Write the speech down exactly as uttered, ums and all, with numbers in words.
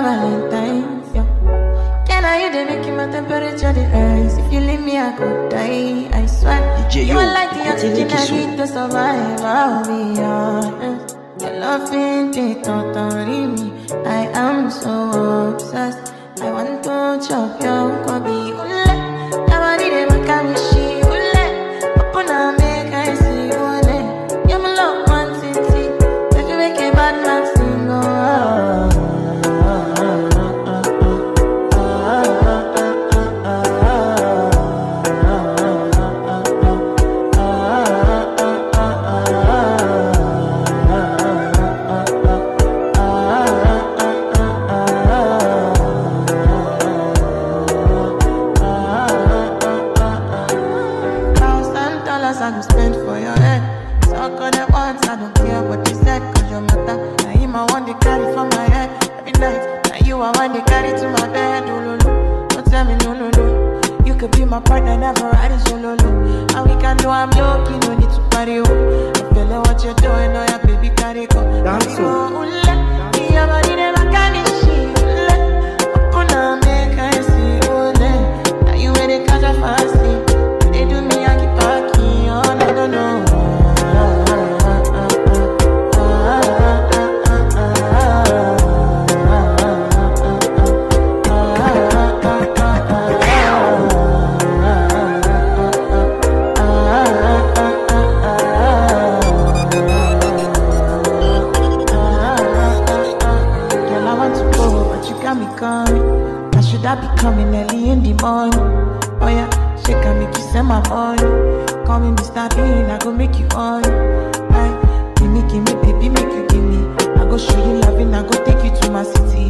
valentine, yeah. Can I you they making my temperature the rise? If you leave me, I could die. I swear. You are like the oxygen I need to survive. I'll be honest. Your loving the totori me. I am so obsessed. I want to chop your nkwobi. Ule, nobody they gbakam she. Ule, open and make I see. Ule, you my love Nwantiti. If you make a bad man sing, oh. I go spend for your head. Talk on the ones, I don't care what they said. Cause your matter, now him I want to carry from my head. Every night, now you I want to carry to my bed. Ololo, don't tell me no, no, no. You could be my partner, never ride it solo. And we can do, I'm lucky, no need to party. Oh. I feel like what you're doing, oh yeah, baby, carry go. Dance so. Your body never can be she. Open up, make I see. Now you ready, cause I'm fasting. They do me, I keep talking. No, no, no. Girl, I want to go, but you got me coming. I should have be coming early in the morning. Oh yeah, she can make you send my money. Call me Mister Bean, I go make you on. Aye, give me, give me, baby, make you give me. I go show you loving, I go take you to my city.